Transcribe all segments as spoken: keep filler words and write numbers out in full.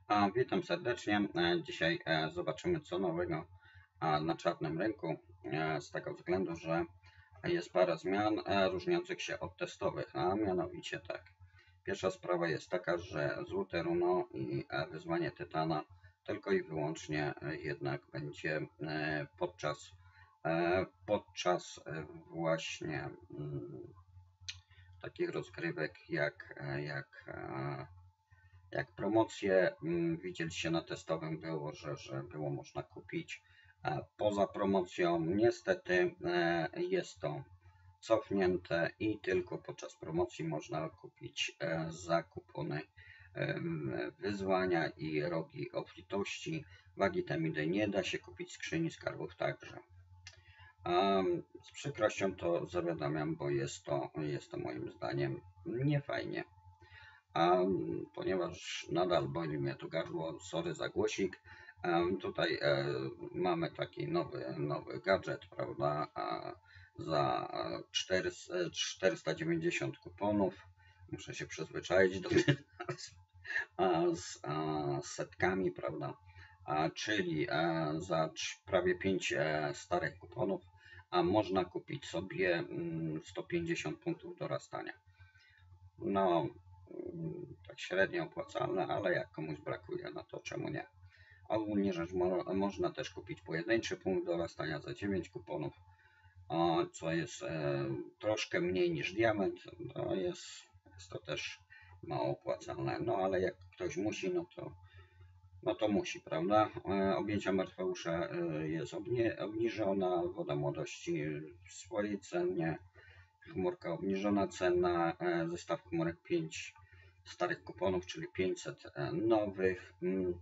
A, witam serdecznie. E, Dzisiaj e, zobaczymy co nowego a, na czarnym rynku, e, z tego względu, że jest parę zmian e, różniących się od testowych, a mianowicie tak. Pierwsza sprawa jest taka, że złote runo i e, wyzwanie tytana tylko i wyłącznie e, jednak będzie e, podczas e, podczas e, właśnie mm, takich rozgrywek jak, e, jak e, jak promocje mm, widzieliście na testowym było, że, że było można kupić e, poza promocją. Niestety e, jest to cofnięte i tylko podczas promocji można kupić e, za kupony wyzwania i rogi obfitości. Wagi temidy nie da się kupić, skrzyni skarbów także. Z przykrością to zawiadamiam, bo jest to, jest to moim zdaniem niefajnie. A ponieważ nadal boli mnie to gardło, sorry za głosik, tutaj e, mamy taki nowy, nowy gadżet, prawda, a za czterysta dziewięćdziesiąt kuponów, muszę się przyzwyczaić do tych z setkami, prawda, a, czyli e, za prawie pięć e, starych kuponów, a można kupić sobie sto pięćdziesiąt punktów dorastania. No, tak średnio opłacalne, ale jak komuś brakuje, no to czemu nie? Ogólnie rzecz mo można też kupić pojedynczy punkt dorastania za dziewięć kuponów, co jest e, troszkę mniej niż diament. No jest, jest to też mało opłacalne, no ale jak ktoś musi, no to, no to musi, prawda? E, objęcia martweusza e, jest obni obniżona, woda młodości w swojej cenie, chmurka obniżona cena, e, zestaw chmurek pięć starych kuponów, czyli pięćset nowych.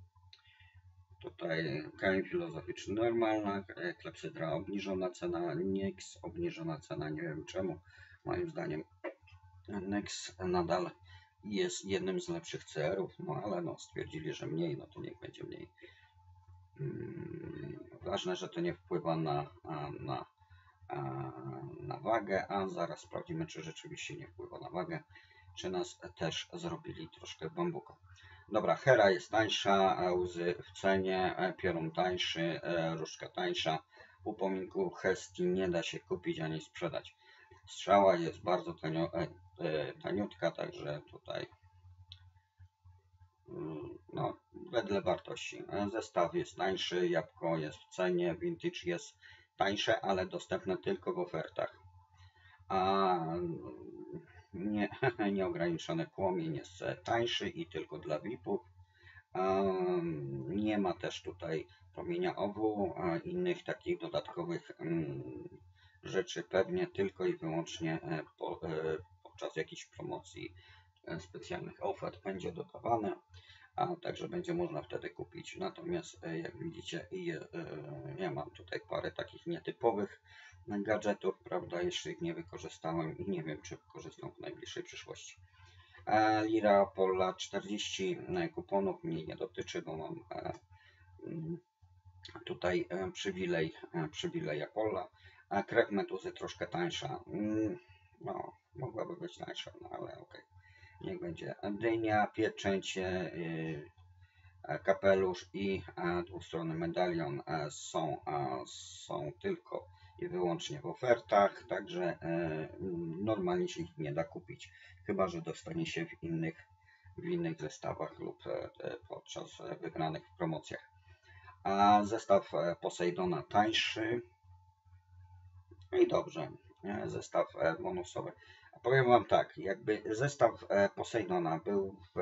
Tutaj kamień filozoficzny normalna, klepsydra obniżona cena, Nyx obniżona cena, nie wiem czemu. Moim zdaniem Nyx nadal jest jednym z lepszych C R ów, no ale no stwierdzili, że mniej, no to niech będzie mniej. Ważne, że to nie wpływa na, na, na wagę, a zaraz sprawdzimy, czy rzeczywiście nie wpływa na wagę, czy nas też zrobili troszkę bambuko. Dobra, Hera jest tańsza, łzy w cenie, piorun tańszy, różdżka tańsza. Upominku Hestii nie da się kupić ani sprzedać. Strzała jest bardzo tanio, taniutka, także tutaj no, wedle wartości. Zestaw jest tańszy, jabłko jest w cenie, vintage jest tańsze, ale dostępne tylko w ofertach. A nie, nieograniczony płomień jest tańszy i tylko dla V I P ów. Nie ma też tutaj promienia owu, innych takich dodatkowych rzeczy pewnie tylko i wyłącznie podczas jakichś promocji, specjalnych ofert będzie dodawane, a także będzie można wtedy kupić. Natomiast jak widzicie, ja mam tutaj parę takich nietypowych gadżetów, prawda, jeszcze ich nie wykorzystałem i nie wiem, czy wykorzystam w najbliższej przyszłości. Lira Pola czterdzieści kuponów, mnie nie dotyczy, bo mam tutaj przywilej, przywilej Apolla. Krew meduzy troszkę tańsza, no mogłaby być tańsza, no ale ok, niech będzie. Dynia, pieczęć, kapelusz i dwustronny medalion są, są tylko i wyłącznie w ofertach, także normalnie się ich nie da kupić, chyba że dostanie się w innych, w innych zestawach lub podczas wygranych w promocjach. A zestaw Poseidona tańszy i dobrze, zestaw bonusowy. Powiem wam tak, jakby zestaw Poseidona był w,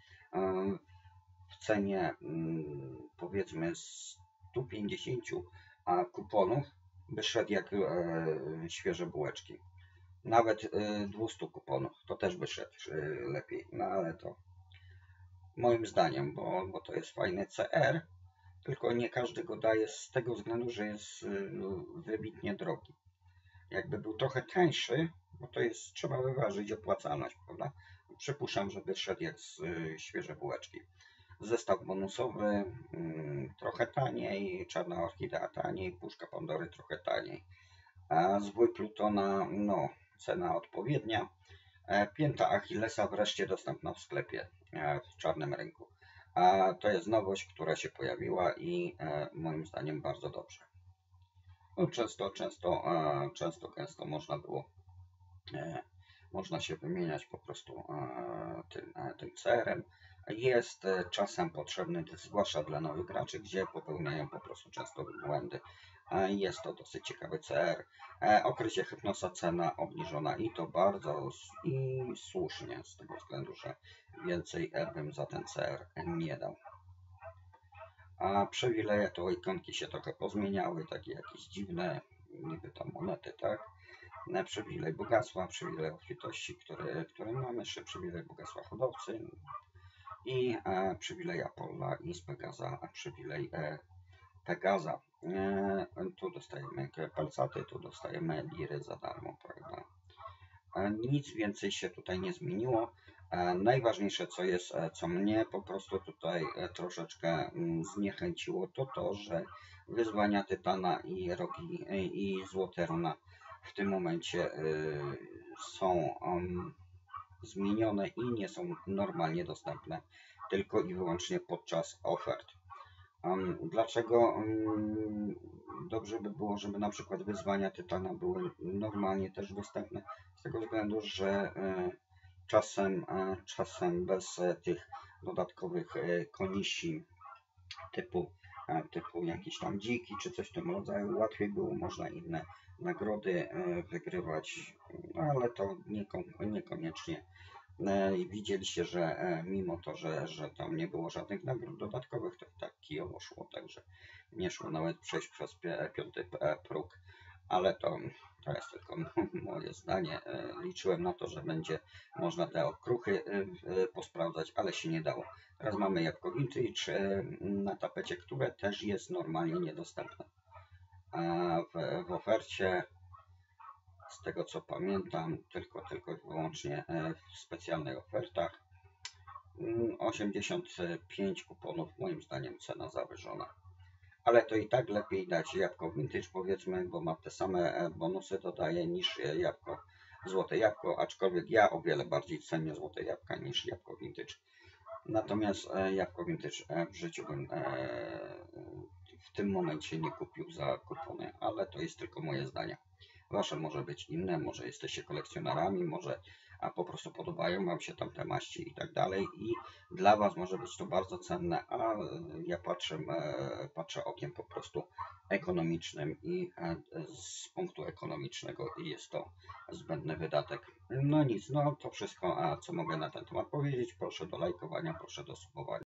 w cenie powiedzmy stu pięćdziesięciu kuponów, by szedł jak świeże bułeczki. Nawet dwieście kuponów, to też by szedł lepiej, no ale to moim zdaniem, bo, bo to jest fajny C R, tylko nie każdy go daje z tego względu, że jest wybitnie drogi. Jakby był trochę tańszy, bo to jest, trzeba wyważyć opłacalność, prawda? Przypuszczam, że wyszedł jak z świeże bułeczki. Zestaw bonusowy trochę taniej, czarna orchidea taniej, puszka Pandory trochę taniej. A zwój Plutona, no cena odpowiednia. Pięta Achillesa wreszcie dostępna w sklepie w czarnym rynku. A to jest nowość, która się pojawiła i e, moim zdaniem bardzo dobrze. No, często, często, e, często, gęsto można było, e, można się wymieniać po prostu e, tym, e, tym C R em. Jest e, czasem potrzebny, zwłaszcza dla nowych graczy, gdzie popełniają po prostu często błędy. E, Jest to dosyć ciekawy C R. E, Okresie Hypnosa cena obniżona i to bardzo s- i słusznie, z tego względu, że więcej e, bym za ten C R nie dał. A przywileje to ikonki się trochę pozmieniały, takie jakieś dziwne, niby tam monety, tak? Na przywilej bogactwa, przywilej obfitości, który, który mamy, jeszcze przywilej bogactwa hodowcy i e, przywilej Apolla i z Pegaza, a przywilej e, Pegaza. E, tu dostajemy palcaty, tu dostajemy liry za darmo, prawda? E, nic więcej się tutaj nie zmieniło. E, najważniejsze, co jest, e, co mnie po prostu tutaj e, troszeczkę mm, zniechęciło, to to, że wyzwania Tytana i rogi e, i Złote Runa w tym momencie e, są um, zmienione i nie są normalnie dostępne, tylko i wyłącznie podczas ofert. Um, dlaczego um, dobrze by było, żeby na przykład wyzwania Tytana były normalnie też dostępne? Z tego względu, że e, czasem, e, czasem bez e, tych dodatkowych e, konisi typu, e, typu jakiś tam dziki czy coś w tym rodzaju, łatwiej było można inne nagrody e, wygrywać, no, ale to nieko, niekoniecznie. E, I widzieliście, że e, mimo to, że, że tam nie było żadnych nagród dodatkowych, to i tak kijowo szło, także nie szło nawet przejść przez pi- piąty e, próg, ale to, to jest tylko moje zdanie. E, Liczyłem na to, że będzie można te okruchy e, e, posprawdzać, ale się nie dało. Teraz mamy jabłko vintage e, na tapecie, które też jest normalnie niedostępne. A w, w ofercie, z tego co pamiętam, tylko, tylko i wyłącznie e, w specjalnych ofertach. Mm, osiemdziesiąt pięć kuponów, moim zdaniem cena zawyżona. Ale to i tak lepiej dać jabłko vintage, powiedzmy, bo ma te same e, bonusy dodaje niż e, jabłko złote jabłko, aczkolwiek ja o wiele bardziej cenię złote jabłka niż jabłko vintage. Natomiast e, jabłko vintage e, w życiu bym e, w tym momencie nie kupił za kupony, ale to jest tylko moje zdanie. Wasze może być inne, może jesteście kolekcjonerami, może a po prostu podobają Wam się tam te maści i tak dalej i dla Was może być to bardzo cenne, a ja patrzę, e, patrzę okiem po prostu ekonomicznym i e, z punktu ekonomicznego jest to zbędny wydatek. No nic, no to wszystko, a co mogę na ten temat powiedzieć, proszę do lajkowania, proszę do subowania.